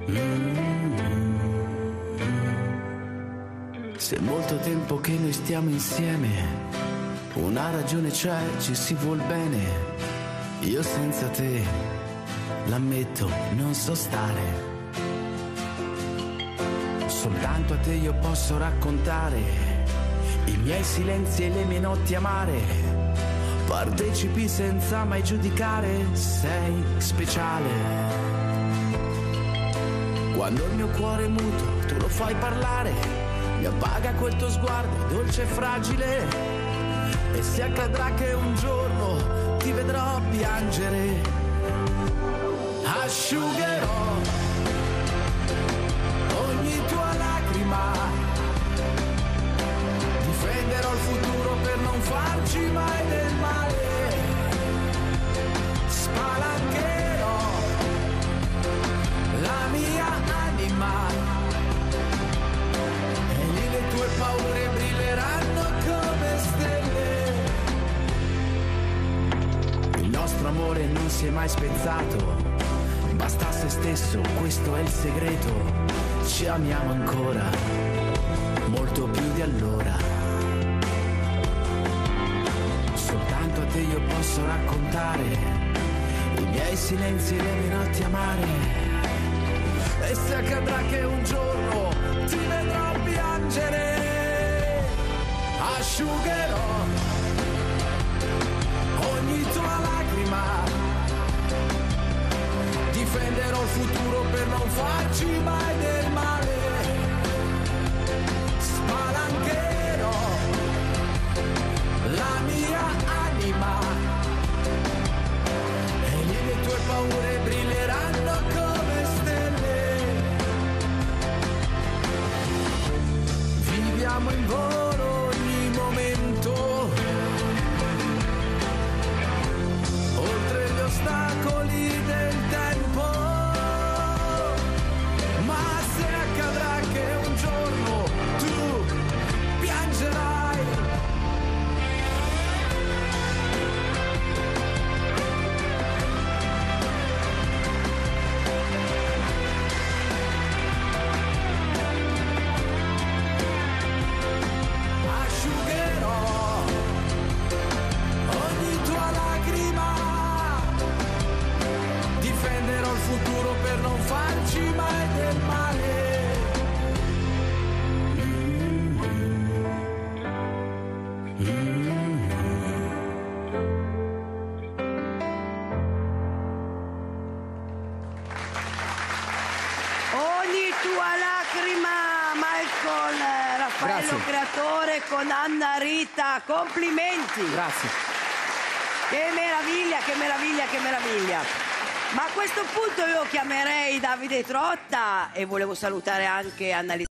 Se è molto tempo che noi stiamo insieme, una ragione c'è, ci si vuol bene. Io senza te, l'ammetto, non so stare. Soltanto a te io posso raccontare i miei silenzi e le mie notti amare. Partecipi senza mai giudicare, sei speciale. Quando il mio cuore è muto, tu lo fai parlare. Mi appaga quel tuo sguardo dolce e fragile. E se accadrà che un giorno ti vedrò piangere, asciugherò ogni tua lacrima, difenderò il futuro per non farci mai del male, spalancherò la mia anima e lì le tue paure brilleranno come stelle. Il nostro amore non si è mai spezzato, basta se stesso, questo è il segreto. Ci amiamo ancora, molto più di allora. Soltanto a te io posso raccontare i miei silenzi e le mie notti amare. E se accadrà che un giorno ti vedrò piangere, asciugherò ogni tua lacrima, difenderò il futuro per non farci mai del male, spalancherò la mia anima e lì le tue paure brilleranno come stelle. Viviamo in volo ogni momento, oltre gli ostacoli del tempo. Ma se accadrà che un giorno tu piangerai, asciugherò ogni tua lacrima, difenderò il futuro per non farci mai del male. Ogni tua lacrima, Michael Raffaello Grazie. Creatore con Anna Rita, complimenti. Grazie. Che meraviglia, che meraviglia, che meraviglia. Ma a questo punto io chiamerei Davide Trotta e volevo salutare anche Anna Rita.